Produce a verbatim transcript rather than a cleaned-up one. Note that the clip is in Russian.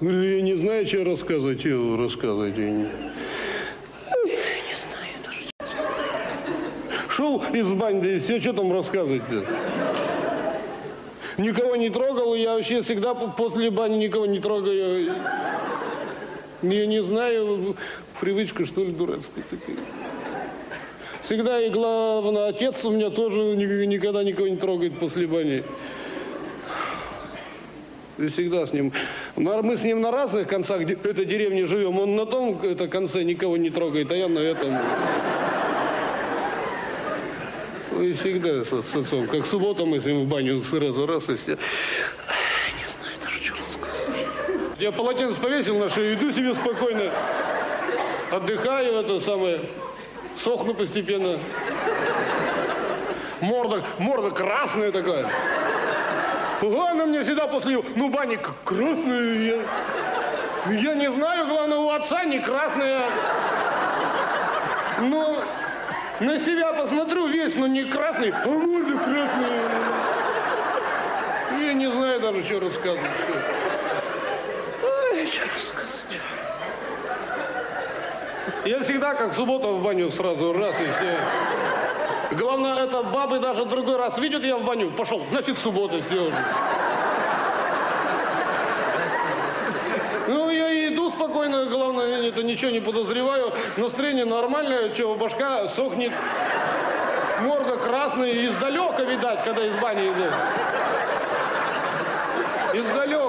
Говорю, я не знаю, что рассказывать, что рассказывать. Я не... Не знаю даже. Шел из бани, да и все, что там рассказывать-то? Никого не трогал, я вообще всегда после бани никого не трогаю. Я не знаю, привычка, что ли, дурацкая такая. Всегда, и главное, отец у меня тоже никогда никого не трогает после бани. И всегда с ним. Мы с ним на разных концах этой деревни живем. Он на том это, конце никого не трогает, а я на этом. И всегда с, с отцом. Как суббота мы с ним в баню сразу раз и все. Не знаю даже, что рассказать. Я полотенце повесил на шею, иду себе спокойно. Отдыхаю, это самое, сохну постепенно. Морда, морда красная такая. Ага, она мне всегда после, ну, бани красная. Я, я не знаю, главное, у отца не красная. Но на себя посмотрю весь, но не красный, а морда красная. Я не знаю даже, что рассказывать. Ой, что рассказать. Я всегда, как суббота, в баню сразу раз и все. Главное, это бабы даже другой раз видят, я в баню пошел, значит, суббота все уже. Ну, я иду спокойно, главное, это ничего не подозреваю. Настроение нормальное, что, башка сохнет, морда красная, издалека видать, когда из бани иду. Издалека.